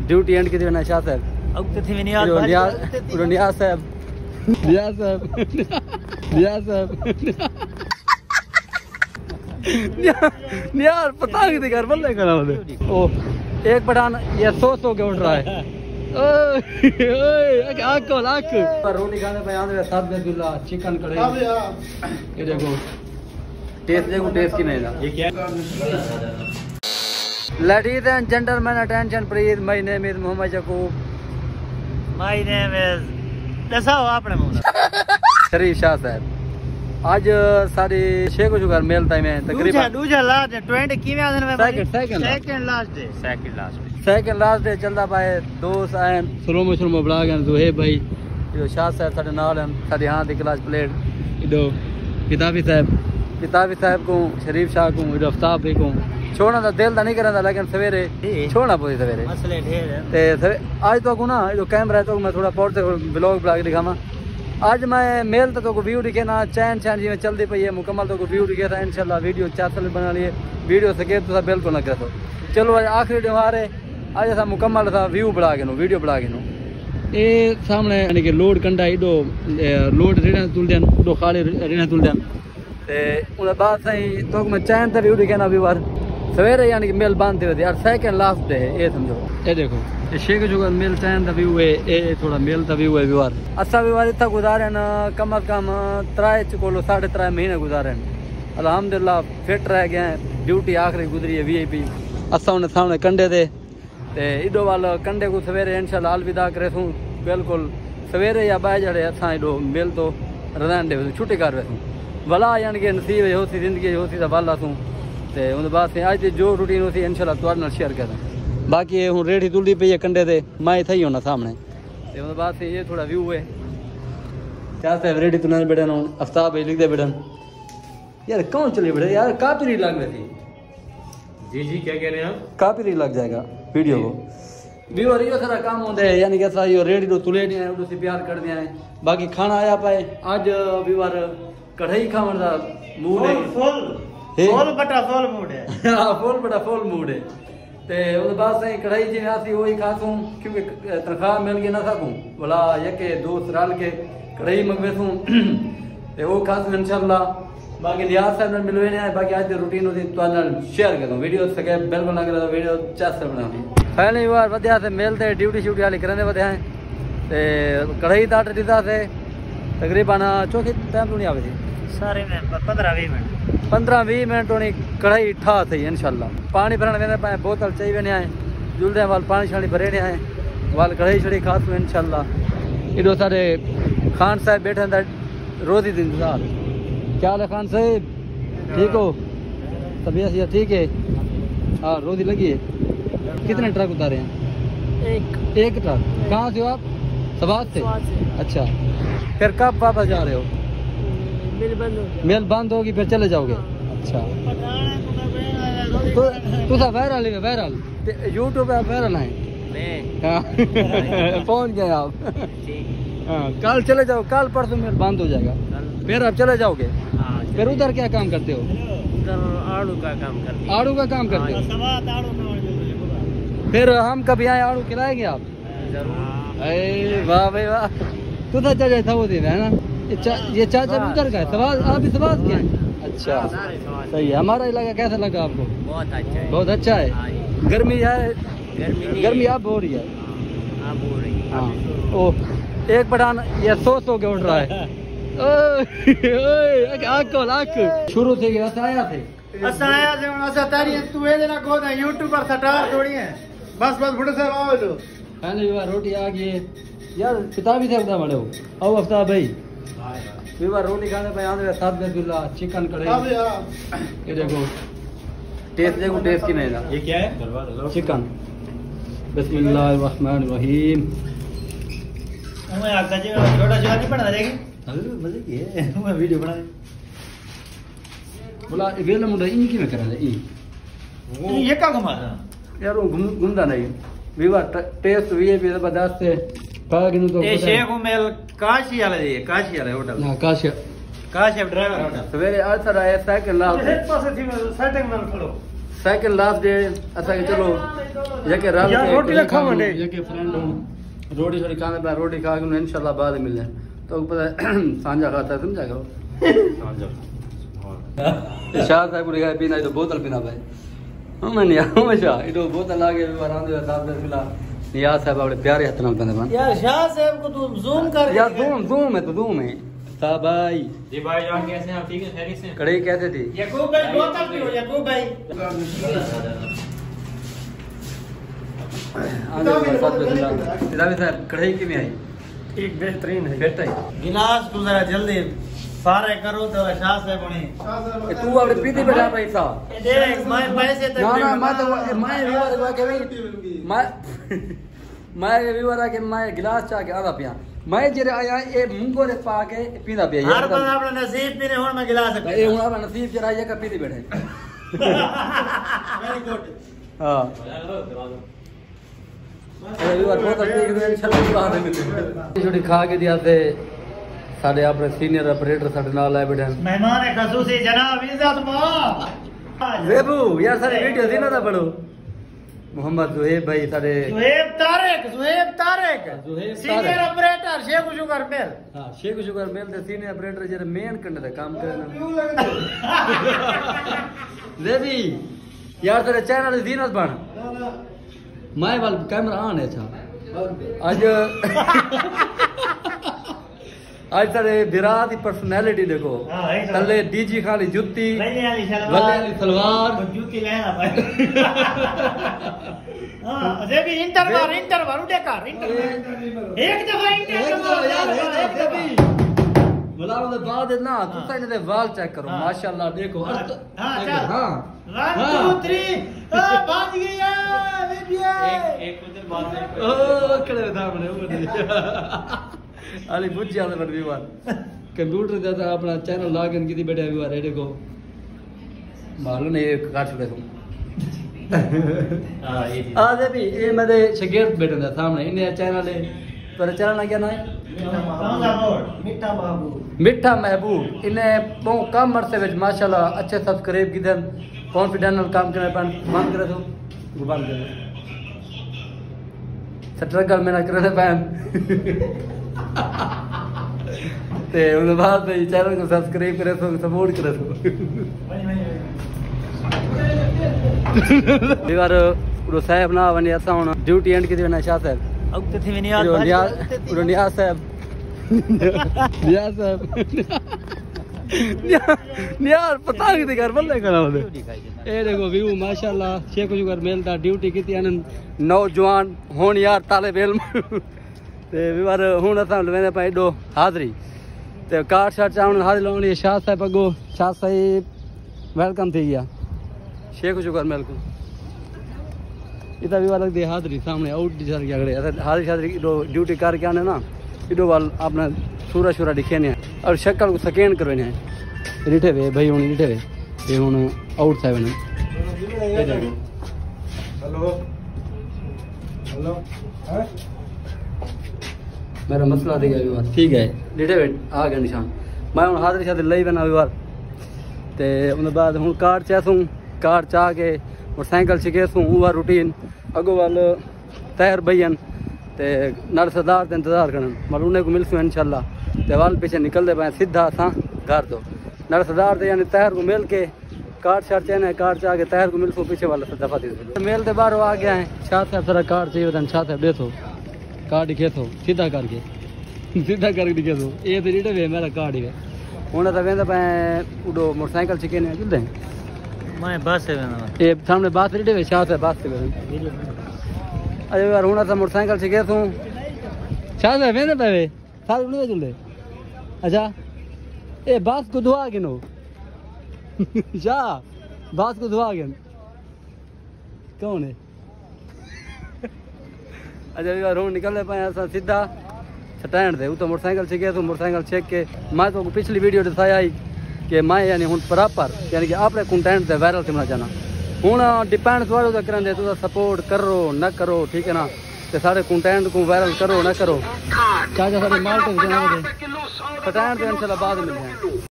Duty and की थी ना शाह साहब अब तो थी नियाज नियाज साहब नियाज साहब नियाज पता नहीं थी घर बल्ले करा ओ एक पठान ये सो के उठ रहा है रोटी खाने पे आने साथ में गुल्ला चिकन कढ़ाई ये देखो टेस्ट की नहीं था ये क्या Ladies and gentlemen, attention please. My name is Mohammad Yaqub. My name is दसाओ आपने मुंह शरीफ शाह साहब आज सारी शेख जुगार मेल टाइम है तकरीबन दूसरा लास्ट 20 की में दिन में सेकंड लास्ट डे चलता पाए दोस्त आए स्लो बड़ा गए जोहेब भाई जो शाह साहब साडे नाल हैं साडे हां दी क्लास प्लेट इदो किताबी साहब को शरीफ शाह को इदो अफ्ताब भाई को छोड़ना तो दिल नहीं करता लेकिन सवेरे छोड़ना पड़ी सवेरे मसले ढेर है आज तो को ना जो कैमरा है तो मैं थोड़ा पौड़ ब्लॉग ब्लॉग दिखावा आज मैं मेल तो व्यू दिखे ना चैन जी में चलती पई है मुकम्मल तो व्यू दिखे था इंशाल्लाह वीडियो चासल बना लिए वीडियो सके तो बिल्कुल ना कर चलो आज आखिरी दिन हमारे आज ऐसा मुकम्मल था व्यू बढ़ा के वीडियो बढ़ा के ये सामने यानी कि लोड कंडा इडो लोड रेणा तुल देन उडो खाली रेणा तुल देन ते उन बाद सही तो मैं चैन तो व्यू दिखे ना व्यूअर सवेरे यानी कि मेल बंद थी यार सेकंड लास्ट डे है ये समझो ये देखो ये शेख जुगार मेल चैन का व्यू है ये थोड़ा मेल का व्यू है व्यूअर असा व्यूअर इतना गुजारे न कम अज कम 3 को 3.5 महीने गुजारे अल्हम्दुलिल्लाह फिट रह गए हैं ड्यूटी आखिरी गुजरी है VIP असा उन्हें सामने कंडे थे इडो वाल कंडे को सवेरे इंशाल्लाह अलविदा करे सूँ बिल्कुल सवेरे या बाय जड़े असा इडो मेल तो रजान दे छुट्टी कर वैसूँ भला यानी कि नसीब होती जिंदगी होती तो वाला सूँ ते उन बाद से आज जो रूटीन होती इंशाल्लाह तुहाडे नाल शेयर करें बाकी ये हुन रेडी तुलदी पई है कंडे ते मैं इथे ही होना सामने ते उन बाद से ये थोड़ा व्यू है क्या साहब रेडी तुलने बैठे ना अफ्ताब भाई लिख दे बैठन यार कौन चले बैठे यार कॉपीराइट लग रही थी जी क्या कह रहे हैं आप कॉपीराइट लग जाएगा वीडियो को व्यूअर यो सारा काम होता है यानी कि ऐसा यो रेडी तो तुले नहीं है उसे प्यार कर दिया है बाकी खाना आया पाए आज व्यूअर कढ़ाई खावन दा मूड है फुल बटा फुल मूड है हां फुल बटा फुल मूड है ते उस बाद से कढ़ाई जी आसी वही खासूं क्योंकि तनख्वाह मिल गई ना सकूं बोला यके दोस्त रल के कढ़ाई मंगवेसूं ते वो खासूं इंशाल्लाह बाकी नियाज साहब ने मिलवे ने बाकी आज दी रूटीन होती तो नाल शेयर करूं वीडियो सके बिल्कुल ना करे वीडियो चास बनानी पहली बार वधिया से मेल ते ड्यूटी शूटी वाली करने वधिया है ते कढ़ाई दा दीदा से तकरीबन चौथी टाइम तो नहीं आवे सारे में 15-20 मिनट होनी कढ़ाई ठा थी इंशाल्लाह पानी भरने वेंदे पाए बोतल चाहिए ने आए जुलदे वाल पानी छानी भरे ने आए वाल कढ़ाई छड़ी खास इंशाल्लाह इधो सारे खान साहब बैठे दा रोजी दिन इंतजार क्या हाल है खान साहब ठीक हो तबीयत ठीक है हाँ रोजी लगी है कितने ट्रक उतारे हैं एक ट्रक कहाँ से हो आप सवाद से अच्छा फिर कब वापस जा रहे हो मेल बंद होगी फिर चले जाओगे अच्छा तो वायरल है वायरल यूट्यूब पे वायरल है पहुंच गए आप हाँ कल चले जाओ कल परसों मेल बंद हो जाएगा फिर आप चले जाओगे फिर उधर क्या काम करते हो आड़ू का काम करते हो फिर हम कभी आए आड़ू खिलाएंगे आप वाह भाई वाह तू तो चाचा था वो दिन है ना ये चाचा उधर का है सवाल आप भी सवाल के हैं अच्छा सही है हमारा इलाका कैसा लगा आपको बहुत अच्छा है गर्मी है गर्मी आप हो रही है हाँ ओ एक पठान ये सो के उठ रहा है शुरू थे आया थे यूट्यूबर स्टार थोड़ी है बस बुढ़े से पहले रोटी आ गई यार किताबी थे बड़े हो आओ अफ्ताब भाई रोटी खाने पे आने साथ में गुल्ला चिकन कढ़ाई ये देखो टेस्ट की नहीं था ये क्या है चिकन बिस्मिल्लाहिर्रहमानिर्रहीम वीडियो बना बोला वेला मुंडा इन की में करा ई ये का घुमा यार वो घूमदा नहीं विवा टेस्ट वीआईपी जबरदस्त है पागिनु तो ए शेख मेल काशी वाला होटल ना काशी ड्राइवर होटल सवेरे आज सर आया साइकिल ला पासे थी सेटिंग में खड़ो सेकंड लास्ट डे असा के चलो यके रात यार रोटी रखा मंडे यके फ्रेंड हूं रोटी छोड़ी खाने पे रोटी खा के इंशाल्लाह बाद में मिलने तो पता है सांझा खाता समझा करो सांझा शाह साहब को गया पीना तो बोतल पीना भाई हम नहीं हमेशा इतो बोतल आगे आराम से साहब ने पिला नियाज साहब अपने प्यारे हाथ नाल पेंदे बन यार शाह साहब को तू जूम कर यार जूम है तो जूम है साहब भाई जी भाई जान कैसे हैं आप ठीक है खैरियत से कड़े कहते थे याकूब भाई बोतल पियो याकूब भाई रवि साहब कढ़ाई की में आई एक बेहतरीन है बेटा गिलास को जरा जल्दी फारे करो तो शाह साहब ने तू अपने पीती बैठा भाई सा देख मैं पैसे तक ना ना मैं तो मैं व्यूअर के भाई मैं व्यूअर के मैं गिलास चा के आधा पिया मैं जेरे आया ए मुंगो रे पा के पींदा पिया हर बार अपना नसीब पीने हुन मैं गिलास पे ए हुन अपना नसीब जरा ये का पीती बैठे वेरी गुड हां ए व्यूअर बहुत ठीक है इंशाल्लाह बाद में मिलते छोटी खा के दिया से साडे अपने सीनियर ऑपरेटर साडे नाल आए बैठे मेहमान खसूसी जनाब इज्जत मा वेबू यार सारी वीडियो दी ना था पढ़ो मोहम्मद जुहेब भाई सारे Juheb Tariq senior operator Sheikh sugar mill हां शेख शुगर मेल दे सीनियर ऑपरेटर जे मेन करने दा काम करे वेबी यार तेरे चैनल दी ना बन माय वाल कैमरा ऑन है अच्छा आज तेरे विराट की पर्सनालिटी देखो तले डीजी खाली जुत्ती वल्ले वाली सलवार जुत्ती लेना भाई हां अजे भी इंटरवल उठे कर एक दफा इंटरवल यार एक भी बुलाओ दे बाद ना तू साइड दे वाल चेक करो माशाल्लाह देखो हां 1 2 3 बाज गया बेबी एक उधर बात ओ कड़े दामने अली बुझ जाते बट व्यूअर कंप्यूटर देता अपना चैनल लॉगिन की बैठे व्यूअर है देखो मालूम नहीं एक काट छोड़े तुम हां ये आज भी ये मेरे शागिर्द बैठे थे सामने इन्हें चैनल है तेरा चैनल ना क्या ना है मिठा महबूब इन्हें बहुत कम अरसे में माशाल्लाह अच्छे सब्सक्राइब की देन कॉन्फिडेंट काम करने पर मन करे तो गुबान करे स्ट्रगल में ना करने पैन ते उन बाद में चैनल को सब्सक्राइब करे तो सपोर्ट करे तो दीवार उरो साहब ना वने असा हुन ड्यूटी एंड की देना शाह साहब अब तो थी नियाज उरो नियाज साहब नियाज पता की घर बल्ले करा ए देखो व्यू माशाल्लाह शेख जुगर मेलदा ड्यूटी कीती अन नौजवान होन यार तालिब इल्म ते विवार हुन असां वेंदे पए एडो हाज़री ते कार्ड शार्ट चावण हाज़री लाउणी शाह साहब अगो शाह साहब वेलकम थी गया शेख शुगर मेल को इधर विवार लग दी हाज़री सामने आउट दी सर गड़े हाज़री शाज़री एडो ड्यूटी करके आने ना एडो वाल अपना सूरा शूरा दिखे ने और शक्ल को स्कैन करवे ने रिठे वे भाई हुन रिठे वे ये हुन आउट साहब ने हेलो हेलो मेरा मसला थी गया ठीक है डिटे वेट आ गया निशान मैं हूँ हाज़री शादी लई बना विवार ते उन बाद हूँ कार चाहूँ कार चाह के मोटरसाइकिल शिकेसूँ हुआ रूटीन अगो वाल तैर बहन ते नर सरदार ते इंतजार करन मतलब उन्हें को मिलसूँ इंशाल्लाह ते वाल पीछे निकलते पाए सीधा असां घर तो नर सरदार ते यानी तैर को मिल के कार शार चाहने कार चाह के तैर को मिलसूँ पीछे वाला दफा थी मेल ते बाहर आ गया है शाह साहब सारा कार चाहिए था शाह साहब दे तो कार दिखे तो सीधा करके दिखे तो ये तो रीडे वे मेरा कार ही हुन तो वेंदा पे उडो मोटरसाइकिल छिके ने जुलदे मैं बस से वेंदा ये सामने बात रीडे वे शाह से बात से अरे यार हुन तो मोटरसाइकिल छिके तू शाह से वेंदा पे वे साल उडे जुलदे अच्छा ए बास को दुआ गिनो शाह बास को दुआ गिन कौन है अच्छा यार हूँ निकलने पाए असा सीधा स्टैंड थे तो मोटरसाइकिल छिके तो मोटरसाइकिल छेक के मैं तो पिछली वीडियो दिखाया ही कि मैं यानी हूँ प्रॉपर यानी कि अपने कंटेंट से वायरल करना चाहना हूँ डिपेंड थोड़ा उधर करें तुम सपोर्ट करो न करो ठीक है ना तो सारे कंटेंट को वायरल करो न करो चाचा सारे माल तो स्टैंड तो इंशाल्लाह बाद मिल जाए।